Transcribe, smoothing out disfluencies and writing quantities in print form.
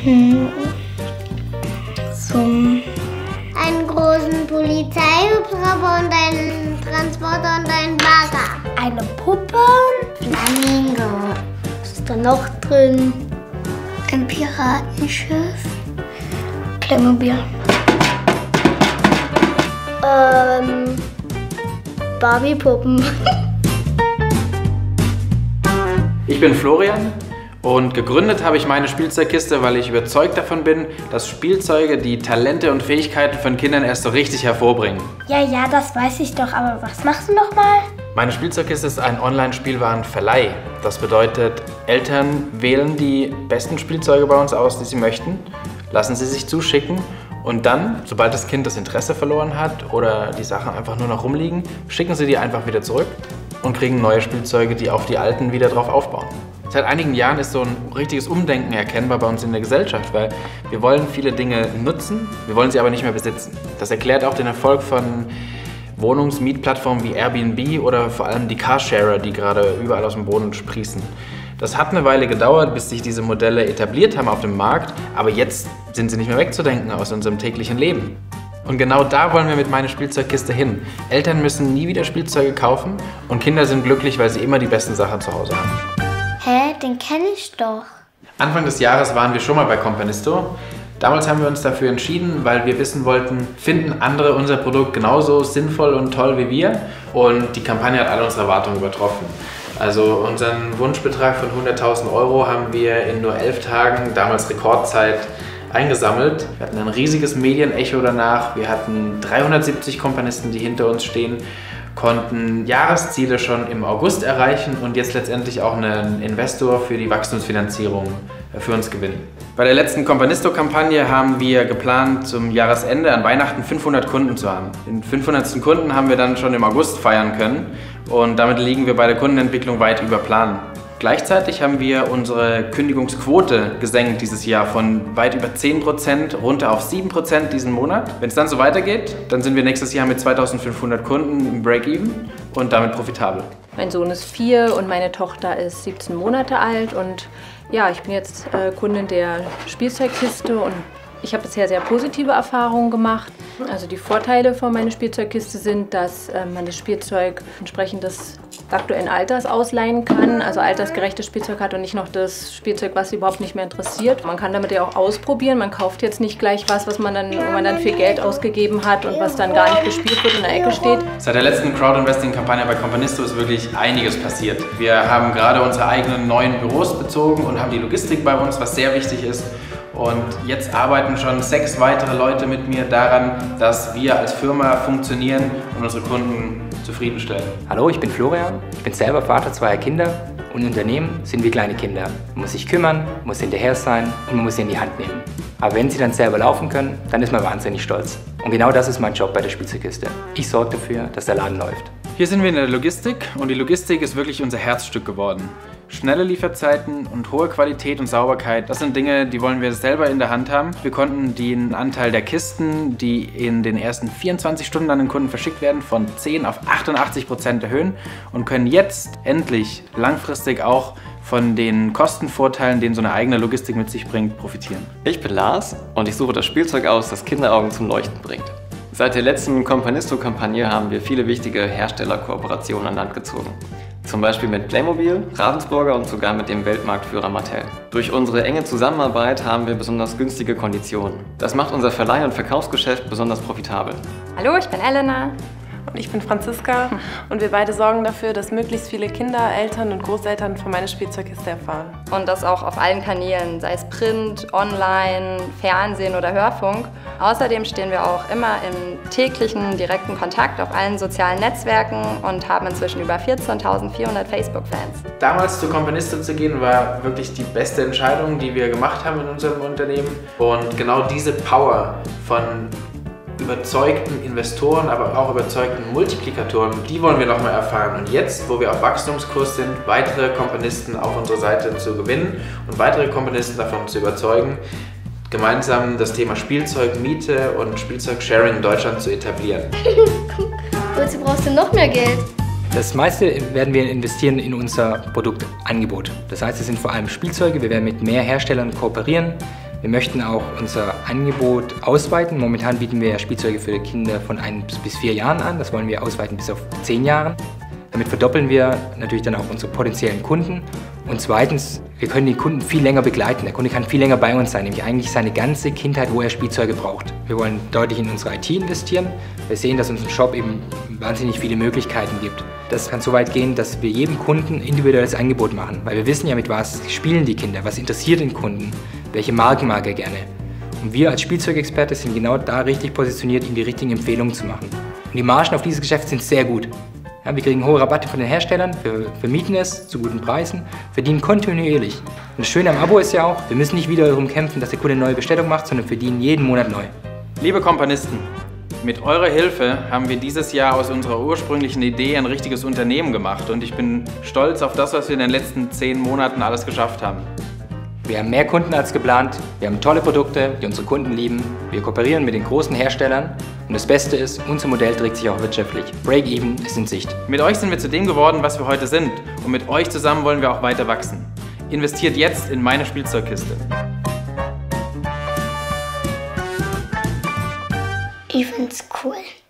Zum einen großen Polizeihubschrauber und einen Transporter und einen Bagger. Eine Puppe. Flamingo. Was ist da noch drin? Ein Piratenschiff. Playmobil. Barbie-Puppen. Ich bin Florian und gegründet habe ich meine Spielzeugkiste, weil ich überzeugt davon bin, dass Spielzeuge die Talente und Fähigkeiten von Kindern erst so richtig hervorbringen. Ja, das weiß ich doch, aber was machst du noch mal? Meine Spielzeugkiste ist ein Online-Spielwarenverleih. Das bedeutet, Eltern wählen die besten Spielzeuge bei uns aus, die sie möchten, lassen sie sich zuschicken und dann, sobald das Kind das Interesse verloren hat oder die Sachen einfach nur noch rumliegen, schicken sie die einfach wieder zurück und kriegen neue Spielzeuge, die auf die alten wieder drauf aufbauen. Seit einigen Jahren ist so ein richtiges Umdenken erkennbar bei uns in der Gesellschaft, weil wir wollen viele Dinge nutzen, wir wollen sie aber nicht mehr besitzen. Das erklärt auch den Erfolg von Wohnungsmietplattformen wie Airbnb oder vor allem die Carsharer, die gerade überall aus dem Boden sprießen. Das hat eine Weile gedauert, bis sich diese Modelle etabliert haben auf dem Markt, aber jetzt sind sie nicht mehr wegzudenken aus unserem täglichen Leben. Und genau da wollen wir mit meiner Spielzeugkiste hin. Eltern müssen nie wieder Spielzeuge kaufen und Kinder sind glücklich, weil sie immer die besten Sachen zu Hause haben. Hä, den kenne ich doch. Anfang des Jahres waren wir schon mal bei Companisto. Damals haben wir uns dafür entschieden, weil wir wissen wollten, finden andere unser Produkt genauso sinnvoll und toll wie wir? Und die Kampagne hat alle unsere Erwartungen übertroffen. Also unseren Wunschbetrag von 100.000 € haben wir in nur 11 Tagen, damals Rekordzeit, eingesammelt. Wir hatten ein riesiges Medienecho danach. Wir hatten 370 Kompanisten, die hinter uns stehen, konnten Jahresziele schon im August erreichen und jetzt letztendlich auch einen Investor für die Wachstumsfinanzierung für uns gewinnen. Bei der letzten Companisto-Kampagne haben wir geplant, zum Jahresende an Weihnachten 500 Kunden zu haben. Den 500. Kunden haben wir dann schon im August feiern können und damit liegen wir bei der Kundenentwicklung weit über Plan. Gleichzeitig haben wir unsere Kündigungsquote gesenkt dieses Jahr von weit über 10% runter auf 7% diesen Monat. Wenn es dann so weitergeht, dann sind wir nächstes Jahr mit 2500 Kunden im Break-Even und damit profitabel. Mein Sohn ist 4 und meine Tochter ist 17 Monate alt und ja, ich bin jetzt Kundin der Spielzeugkiste und ich habe bisher sehr positive Erfahrungen gemacht. Also die Vorteile von meiner Spielzeugkiste sind, dass man das Spielzeug entsprechend des aktuellen Alters ausleihen kann, also altersgerechtes Spielzeug hat und nicht noch das Spielzeug, was sie überhaupt nicht mehr interessiert. Man kann damit ja auch ausprobieren, man kauft jetzt nicht gleich was, wo man dann viel Geld ausgegeben hat und was dann gar nicht gespielt wird und in der Ecke steht. Seit der letzten Crowd-Investing-Kampagne bei Companisto ist wirklich einiges passiert. Wir haben gerade unsere eigenen neuen Büros bezogen und haben die Logistik bei uns, was sehr wichtig ist. Und jetzt arbeiten schon 6 weitere Leute mit mir daran, dass wir als Firma funktionieren und unsere Kunden zufriedenstellen. Hallo, ich bin Florian. Ich bin selber Vater zweier Kinder und Unternehmen sind wie kleine Kinder. Man muss sich kümmern, muss hinterher sein und man muss sie in die Hand nehmen. Aber wenn sie dann selber laufen können, dann ist man wahnsinnig stolz. Und genau das ist mein Job bei der Spielzeugkiste. Ich sorge dafür, dass der Laden läuft. Hier sind wir in der Logistik und die Logistik ist wirklich unser Herzstück geworden. Schnelle Lieferzeiten und hohe Qualität und Sauberkeit, das sind Dinge, die wollen wir selber in der Hand haben. Wir konnten den Anteil der Kisten, die in den ersten 24 Stunden an den Kunden verschickt werden, von 10 auf 88% erhöhen und können jetzt endlich langfristig auch von den Kostenvorteilen, den so eine eigene Logistik mit sich bringt, profitieren. Ich bin Lars und ich suche das Spielzeug aus, das Kinderaugen zum Leuchten bringt. Seit der letzten Companisto-Kampagne haben wir viele wichtige Herstellerkooperationen an Land gezogen. Zum Beispiel mit Playmobil, Ravensburger und sogar mit dem Weltmarktführer Mattel. Durch unsere enge Zusammenarbeit haben wir besonders günstige Konditionen. Das macht unser Verleih- und Verkaufsgeschäft besonders profitabel. Hallo, ich bin Elena. Und ich bin Franziska und wir beide sorgen dafür, dass möglichst viele Kinder, Eltern und Großeltern von meiner Spielzeugkiste erfahren. Und das auch auf allen Kanälen, sei es Print, Online, Fernsehen oder Hörfunk. Außerdem stehen wir auch immer im täglichen direkten Kontakt auf allen sozialen Netzwerken und haben inzwischen über 14.400 Facebook-Fans. Damals zu Companisto zu gehen, war wirklich die beste Entscheidung, die wir gemacht haben in unserem Unternehmen. Und genau diese Power von überzeugten Investoren, aber auch überzeugten Multiplikatoren, die wollen wir nochmal erfahren. Und jetzt, wo wir auf Wachstumskurs sind, weitere Kompanisten auf unsere Seite zu gewinnen und weitere Kompanisten davon zu überzeugen, gemeinsam das Thema Spielzeugmiete und Spielzeugsharing in Deutschland zu etablieren. Wozu brauchst du noch mehr Geld? Das meiste werden wir investieren in unser Produktangebot. Das heißt, es sind vor allem Spielzeuge. Wir werden mit mehr Herstellern kooperieren. Wir möchten auch unser Angebot ausweiten. Momentan bieten wir Spielzeuge für Kinder von 1 bis 4 Jahren an. Das wollen wir ausweiten bis auf 10 Jahren. Damit verdoppeln wir natürlich dann auch unsere potenziellen Kunden. Und zweitens, wir können den Kunden viel länger begleiten. Der Kunde kann viel länger bei uns sein, nämlich eigentlich seine ganze Kindheit, wo er Spielzeuge braucht. Wir wollen deutlich in unsere IT investieren. Wir sehen, dass unser Shop eben wahnsinnig viele Möglichkeiten gibt. Das kann so weit gehen, dass wir jedem Kunden ein individuelles Angebot machen, weil wir wissen ja, mit was spielen die Kinder, was interessiert den Kunden, welche Marken mag er gerne. Und wir als Spielzeugexperte sind genau da richtig positioniert, ihm die richtigen Empfehlungen zu machen. Und die Margen auf dieses Geschäft sind sehr gut. Ja, wir kriegen hohe Rabatte von den Herstellern, wir vermieten es zu guten Preisen, verdienen kontinuierlich. Und das Schöne am Abo ist ja auch, wir müssen nicht wieder darum kämpfen, dass der Kunde eine neue Bestellung macht, sondern verdienen jeden Monat neu. Liebe Kompanisten, mit eurer Hilfe haben wir dieses Jahr aus unserer ursprünglichen Idee ein richtiges Unternehmen gemacht und ich bin stolz auf das, was wir in den letzten 10 Monaten alles geschafft haben. Wir haben mehr Kunden als geplant, wir haben tolle Produkte, die unsere Kunden lieben, wir kooperieren mit den großen Herstellern und das Beste ist, unser Modell trägt sich auch wirtschaftlich. Break-Even ist in Sicht. Mit euch sind wir zu dem geworden, was wir heute sind und mit euch zusammen wollen wir auch weiter wachsen. Investiert jetzt in meine Spielzeugkiste. Ich find's cool.